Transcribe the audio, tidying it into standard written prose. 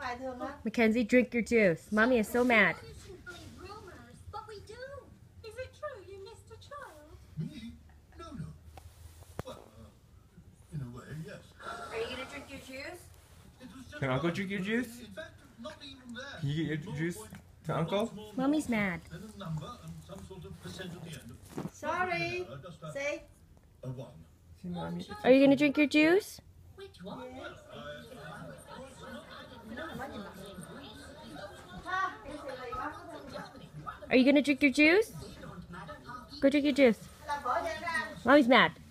Mackenzie, drink your juice. Mommy is so mad. You shouldn't believe rumors, but we do. Is it true you missed a child? Me? No. Well, in a way, yes. Are you gonna drink your juice? It was just Can Uncle drink your juice? In fact, not even that. Can you get your juice to Uncle? Mommy's mad. Then a number and some sort of percent at the end. Sorry. Just Say. a one. Are you gonna drink your juice? Which one? Are you gonna drink your juice? Go drink your juice. Mommy's mad.